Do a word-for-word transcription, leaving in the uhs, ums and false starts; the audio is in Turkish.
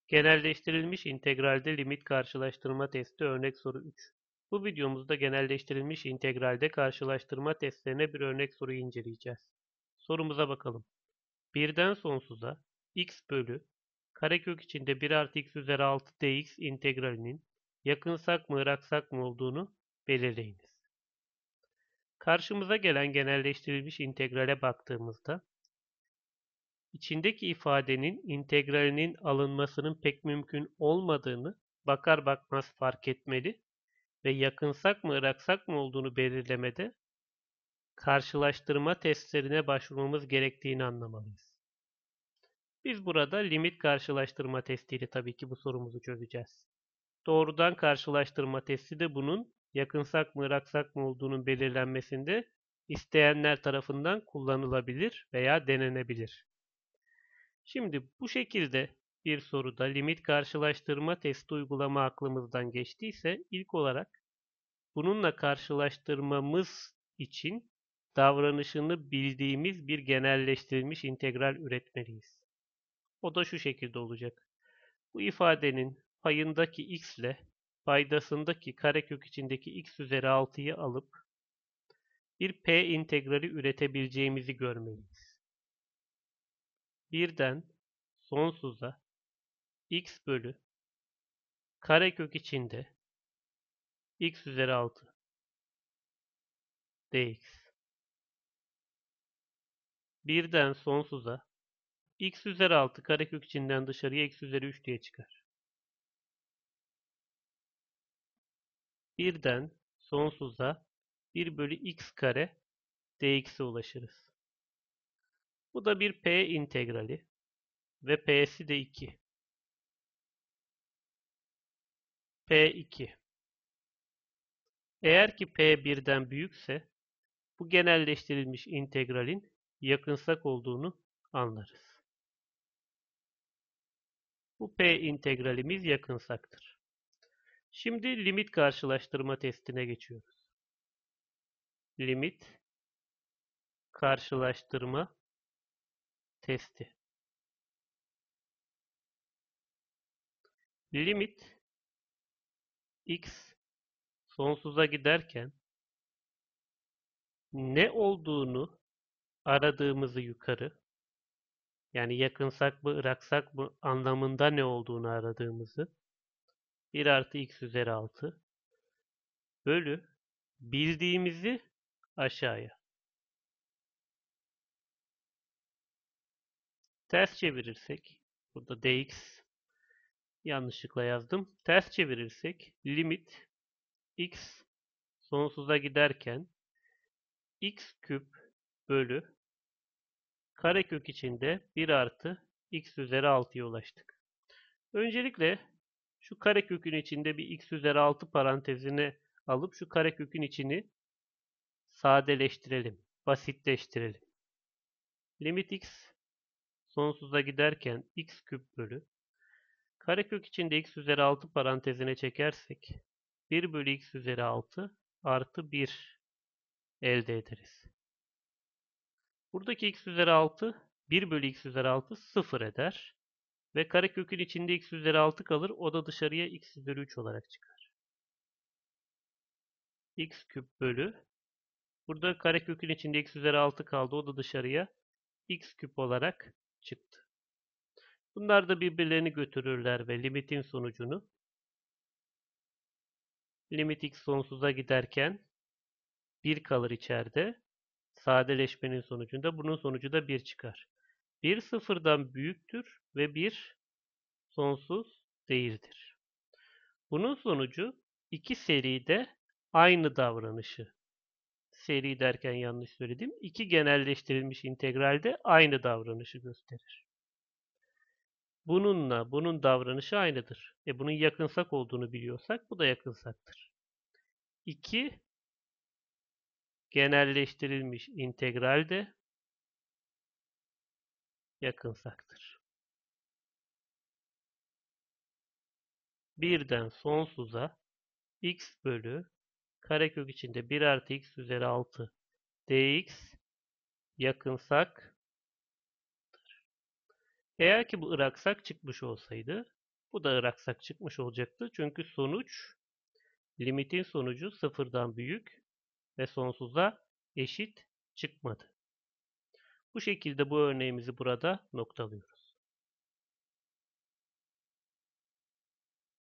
Genelleştirilmiş integralde limit karşılaştırma testi örnek soru üç. Bu videomuzda genelleştirilmiş integralde karşılaştırma testlerine bir örnek soruyu inceleyeceğiz. Sorumuza bakalım. birden sonsuza x bölü karekök içinde bir artı x üzeri altı dx integralinin yakınsak mı ıraksak mı olduğunu belirleyiniz. Karşımıza gelen genelleştirilmiş integrale baktığımızda İçindeki ifadenin integralinin alınmasının pek mümkün olmadığını bakar bakmaz fark etmeli ve yakınsak mı ıraksak mı olduğunu belirlemede karşılaştırma testlerine başvurmamız gerektiğini anlamalıyız. Biz burada limit karşılaştırma testiyle tabii ki bu sorumuzu çözeceğiz. Doğrudan karşılaştırma testi de bunun yakınsak mı ıraksak mı olduğunun belirlenmesinde isteyenler tarafından kullanılabilir veya denenebilir. Şimdi bu şekilde bir soruda limit karşılaştırma testi uygulama aklımızdan geçtiyse ilk olarak bununla karşılaştırmamız için davranışını bildiğimiz bir genelleştirilmiş integral üretmeliyiz. O da şu şekilde olacak. Bu ifadenin payındaki x ile paydasındaki karekök içindeki x üzeri altıyı alıp bir p integrali üretebileceğimizi görmeliyiz. Birden sonsuza x bölü karekök içinde x üzeri altı dx. Birden sonsuza x üzeri altı karekök içinden dışarıya x üzeri üç diye çıkar. Birden sonsuza bir bölü x kare dx'e ulaşırız. Bu da bir p integrali ve p'si de iki. p iki. Eğer ki p birden büyükse bu genelleştirilmiş integralin yakınsak olduğunu anlarız. Bu p integralimiz yakınsaktır. Şimdi limit karşılaştırma testine geçiyoruz. Limit karşılaştırma testi. Limit x sonsuza giderken ne olduğunu aradığımızı yukarı, yani yakınsak mı ıraksak mı anlamında ne olduğunu aradığımızı bir artı x üzeri altı bölü bildiğimizi aşağıya. Ters çevirirsek, burada dx yanlışlıkla yazdım. Ters çevirirsek limit x sonsuza giderken x küp bölü karekök içinde bir artı x üzeri altıya ulaştık. Öncelikle şu karekökün içinde bir x üzeri altı parantezine alıp şu karekökün içini sadeleştirelim, basitleştirelim. Limit x sonsuza giderken x küp bölü karekök içinde x üzeri altı parantezine çekersek bir bölü x üzeri altı artı bir elde ederiz. Buradaki x üzeri altı bir bölü x üzeri altı sıfır eder. Ve karekökün içinde x üzeri altı kalır. O da dışarıya x üzeri üç olarak çıkar. X küp bölü. Burada karekökün içinde x üzeri altı kaldı. O da dışarıya x küp olarak çıktı. Bunlar da birbirlerini götürürler ve limitin sonucunu limit x sonsuza giderken bir kalır içeride. Sadeleşmenin sonucunda bunun sonucu da bir çıkar. bir sıfırdan büyüktür ve bir sonsuz değildir. Bunun sonucu iki seride aynı davranışı. Seri derken yanlış söyledim. İki genelleştirilmiş integralde aynı davranışı gösterir. Bununla bunun davranışı aynıdır. E bunun yakınsak olduğunu biliyorsak bu da yakınsaktır. İki genelleştirilmiş integral de yakınsaktır. Birden sonsuza x bölü karekök içinde bir artı x üzeri altı dx yakınsak. Eğer ki bu ıraksak çıkmış olsaydı Bu da Iraksak çıkmış olacaktı. Çünkü sonuç, limitin sonucu sıfırdan büyük ve sonsuza eşit çıkmadı. Bu şekilde bu örneğimizi burada noktalıyoruz.